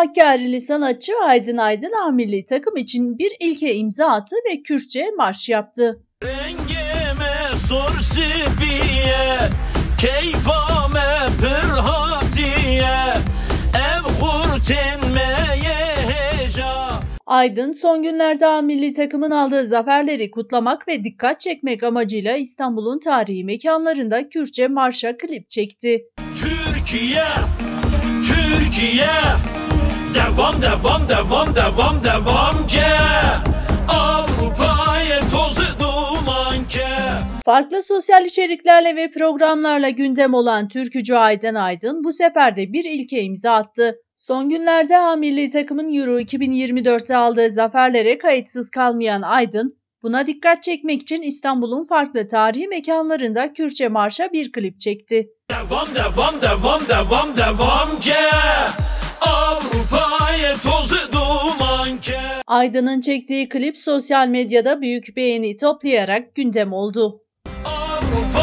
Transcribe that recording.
Hakkari'li sanatçı Aydın Aydın milli takım için bir ilke imza attı ve Kürtçe marş yaptı. Rengime sor sibiye, keyfame pırhatiye, ev kurtenmeye heca. Aydın son günlerde milli takımın aldığı zaferleri kutlamak ve dikkat çekmek amacıyla İstanbul'un tarihi mekanlarında Kürtçe marşa klip çekti. Türkiye, Türkiye, devam devam devam devam devam ke, Avrupa'ya tozu duman ke. Farklı sosyal içeriklerle ve programlarla gündem olan türkücü Aydın Aydın bu sefer de bir ilke imza attı. Son günlerde milli takımın Euro 2024'te aldığı zaferlere kayıtsız kalmayan Aydın, buna dikkat çekmek için İstanbul'un farklı tarihi mekanlarında Kürtçe marşa bir klip çekti. Devam devam devam devam devam ke, Avrupa'ya tozu duman ke. Aydın'ın çektiği klip sosyal medyada büyük beğeni toplayarak gündem oldu. Avrupa